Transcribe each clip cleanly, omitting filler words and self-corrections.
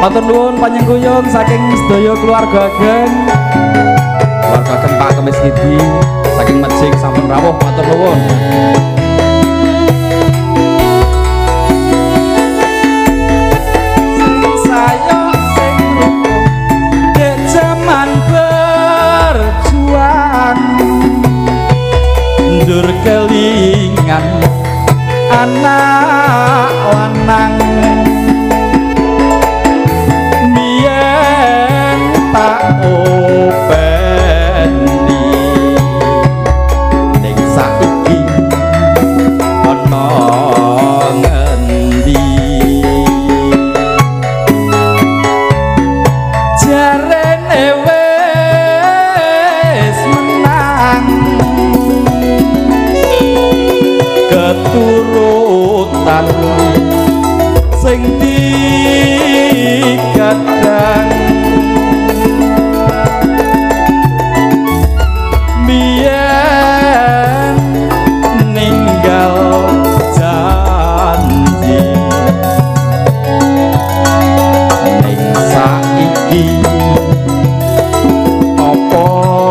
Matur nuwun panyengkuyung saking sedaya keluarga Ageng. Keluarga Ageng Pak Kemis Kidi saking Mejing sampun rawuh matur nuwun. Ndur kelingan anak lanang biyen tak openi ning saiki ana ngendi jarene wis menang keturutan sing digadang biyen ninggal janji ning saiki apa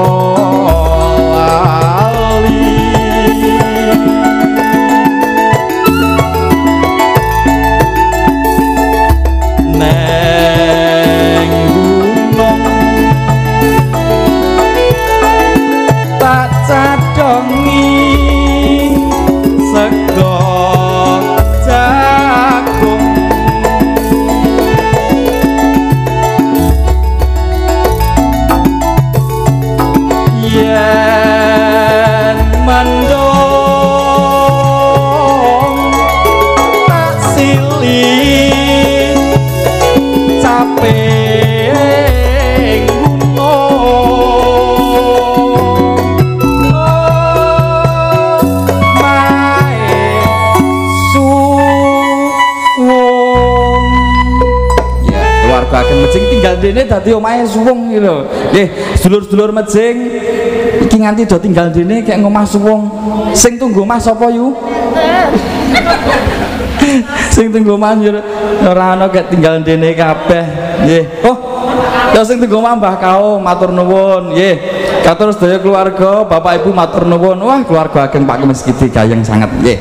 Mejing tinggal dene dadi omahe suwung iki lho. Nggih, sedulur-sedulur Mejing iki nganti do tinggal dene kayak ngomah suwung. Sing tunggu omah sapa yu? Sing tunggu omah ora ana kayak tinggal dene kabeh. Nggih. Oh, ya sing tunggu omah Mbah Kao matur nuwun. Nggih. Katur sedaya keluarga, Bapak Ibu matur nuwun. Wah, keluarga Ageng Pak Kemis Kidi gayeng sanget nggih.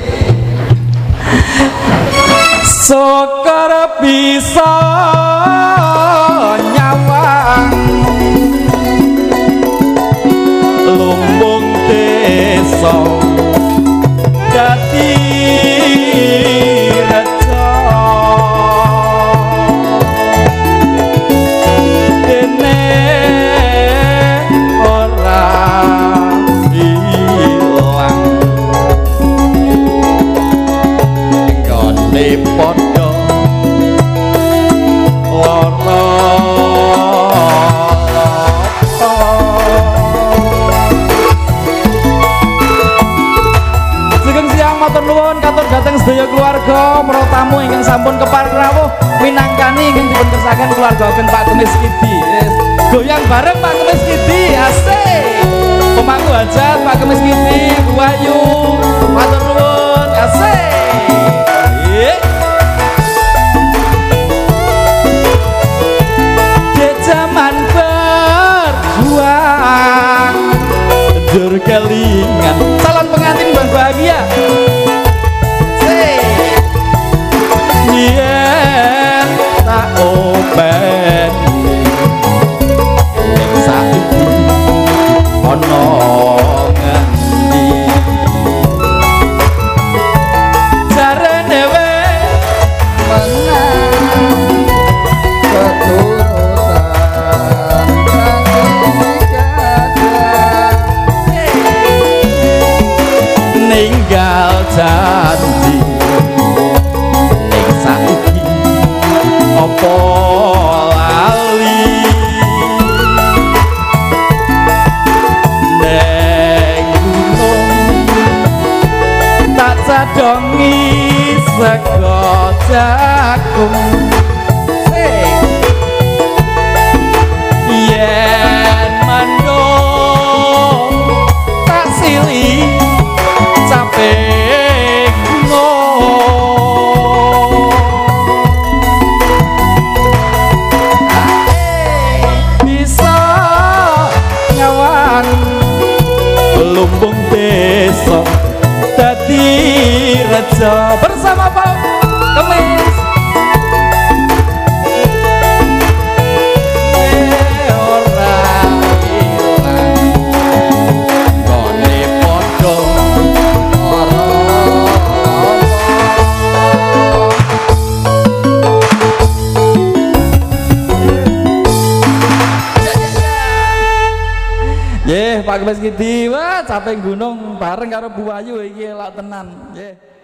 Sokar bisa nyawang lumbung desa dadi reca dene ora ilang gone padha katur dateng sedaya keluarga para tamu ingkang sampun kepareng rawuh minangkani ingkang dipun kersaken keluarga Ageng Pak Kemis Kidi. Goyang bareng Pak Kemis Kidi, asik. Pemangku hajat Pak Kemis Kidi, Bu Ayu, matur nuwun, asik. Di zaman berjuang jur kelingan calon pengantin berbahagia yen tak openi ning saiki ana ngendi jarene wis menang keturutan ninggal janji saiki apa lali neng gunung tak cadongi sego jagung yen mandung tak sili capek gunung Bejo bersama Pak Kemis. Pak Kemis Kidi, wah capek gunung bareng karo Bu Ayu iki elok tenan. Nggih.